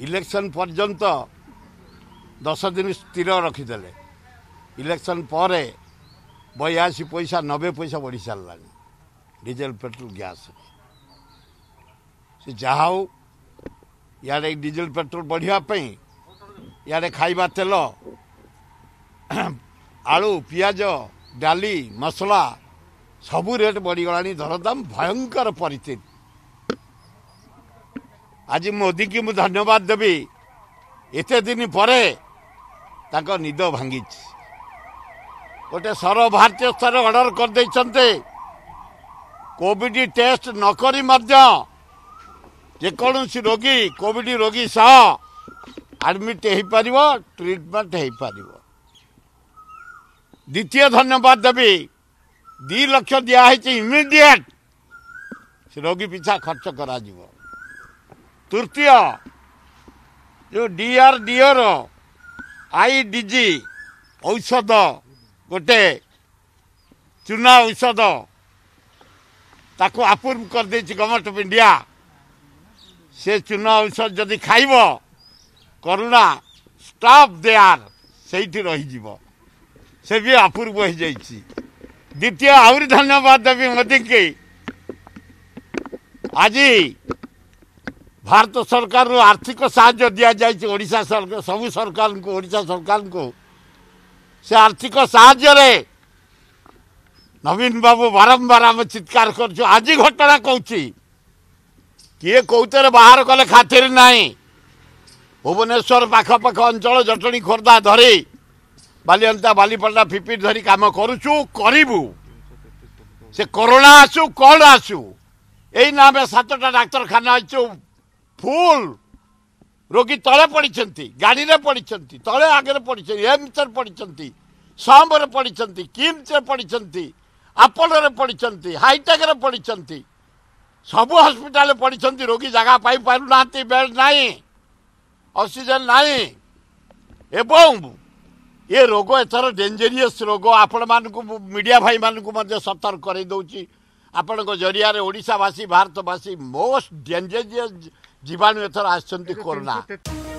Election पर्यंत 10 दिन स्थिर रखीदे इलेक्शन पर 82 पैसा 90 पैसा बढ़ी सारा डीजेल पेट्रोल गैस से जहा इे डीजेल पेट्रोल बढ़ापी इे खाइबा तेल आलू पियाज डाली मसला सबू रेट बढ़ीगला दरदाम भयंकर परिस्थिति। आज मोदी की मुझे धन्यवाद देवी एते दिन पर निद भांगी गोटे सर्वभारतीय स्तर ऑर्डर कर देते कोविड टेस्ट नक जेकोसी रोगी कोविड रोगी सह एडमिट हो पार ट्रिटमेंट हो पार। द्वितीय धन्यवाद देवी 2 लाख दिखाई इमिडिएट से रोगी पिछा खर्च करा। तृतीय जो DRDO रो IDG औषध गोटे चूना औषध ताको अप्रूव कर देछि गवर्नमेंट ऑफ इंडिया से चूना औषध जदि खाइब कोरोना स्टॉप देयर सेठी रही जीव से भी अप्रूव हो जाइछि। द्वितीय आहुरी धन्यवाद देवी मोदी के आज भारत सरकार आर्थिक साहाय्य दि जाइए ओडिशा सरकार सबू सरकार को ओडिशा सरकार को से आर्थिक साहाय्य रे नवीन बाबू बारंबार आम चित्कार कर आज घटना कहूँ किए कौतर बाहर कले खातिर नहीं भुवनेश्वर पाखपाख अंचल जटणी खोर्धा धरी बालिअंता बालीपल्टा फिपिट धरी काम करुचु करू से कोरोना आसु कौन आसु यही नाम 7टा डाक्तरखाना अच्छु फुल रोगी तले पड़ी गाड़ी रे पड़ी तले आगे पड़ी एम्स पड़ी साम पड़ी किम्स पड़ी अपोलो पड़ी हाईटेक पड़ी सबु हॉस्पिटल पड़ी रोगी जगह पाई पारु ना बेड नहीं ऑक्सीजन नहीं एवं ये रोग एथर डेंजरियस रोग आपण मानकु मीडिया भाई मानकु सतर्क कर दउची आपण जरिया ओडिशावासी भारतवासी मोस्ट डेंजरियस जीवाणु एथर आसछन्ती कोरोना।